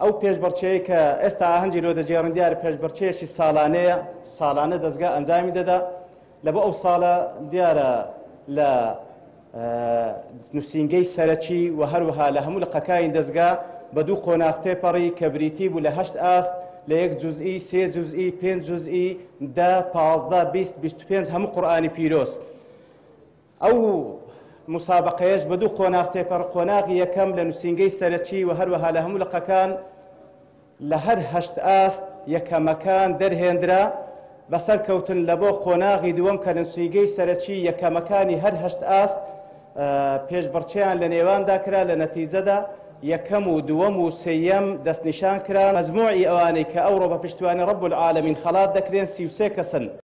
ئەو پێشبەرچەیە کە ئێستا ئاهەنگی لۆ دەجێڕن دیارە پێشبەرچەیەکی ساڵانەیە، ساڵانە دەستگا ئەنجامی دەدا. لەبە ئەو ساڵە دیارە لە نووسینگەی سەرەکی و هەروەها لە هەموو لقەکانی دەستگا بە دوو قۆناغ تێپەڕی کە بریتی بوو لە 8 ئاست لە 1 جوزئی، 3 جوزئی، 5 جوزئی، 10، 15، 20، 25 هەموو قورئانی پیرۆز. ئەو مسابقەیەش بە دوو قۆناغ تێپەڕ، قۆناغی یەکەم لە نووسینگەی سەرەکی و هەروەها لە هەموو لقەکان لە هەر 8 ئاست یەکەمەکان دەرهێنرا بەسەر کەوتن لە بۆ قۆناغی دووەم کە نووسینگەی سەرەکی یەکەمەکانی هەر 8 ئاست پێشبەرچەیان لە نێواندا کرا. لە نەتیجەدا یەکەم و دووەم و سێیەم دەستنیشان کرا. مەجموعی ئەوانەی کە ئەوڕۆ بە پشتیوانی ڕەب العالەمین خەڵات دەکرێن 33 کەسن.